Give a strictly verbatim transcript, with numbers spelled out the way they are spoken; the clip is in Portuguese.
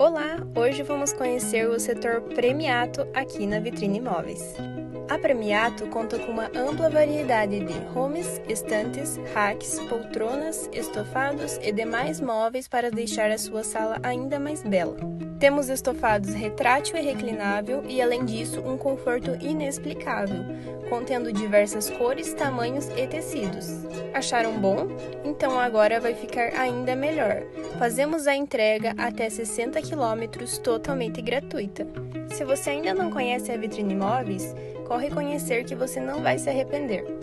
Olá! Hoje vamos conhecer o setor Premiato aqui na Vitrine Imóveis. A Premiato conta com uma ampla variedade de homes, estantes, racks, poltronas, estofados e demais móveis para deixar a sua sala ainda mais bela. Temos estofados retrátil e reclinável e, além disso, um conforto inexplicável, contendo diversas cores, tamanhos e tecidos. Acharam bom? Então agora vai ficar ainda melhor. Fazemos a entrega até sessenta quilômetros totalmente gratuita. Se você ainda não conhece a Vitrine Imóveis, corre conhecer que você não vai se arrepender.